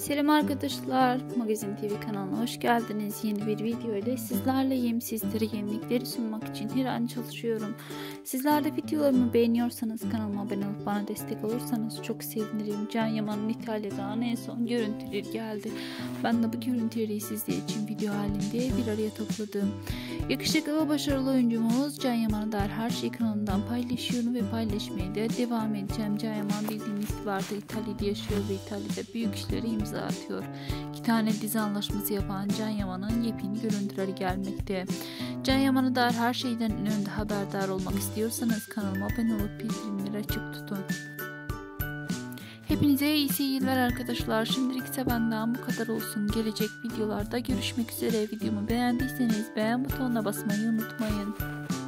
Selam arkadaşlar, Magazin TV kanalına hoş geldiniz. Yeni bir video ile sizlerleyim. Sizlere yenilikleri sunmak için her an çalışıyorum. Sizler de videolarımı beğeniyorsanız kanalıma abone olup bana destek olursanız çok sevinirim. Can Yaman'ın İtalya'dan en son görüntüleri geldi. Ben de bu görüntüleri sizler için video halinde bir araya topladım. Yakışıklı ve başarılı oyuncumuz Can Yaman'a dair her şeyi kanalından paylaşıyorum ve paylaşmaya da devam edeceğim. Can Yaman bildiğiniz gibi artık İtalya'da yaşıyor ve İtalya'da büyük işleri imza atıyor. 2 tane dizi anlaşması yapan Can Yaman'ın yepyeni görüntüleri gelmekte. Can Yaman'a dair her şeyden önce haberdar olmak istiyorsanız kanalıma abone olup bildirimleri açık tutun. Hepinize iyi seyirler arkadaşlar. Şimdilik ise benden bu kadar olsun. Gelecek videolarda görüşmek üzere. Videomu beğendiyseniz beğen butonuna basmayı unutmayın.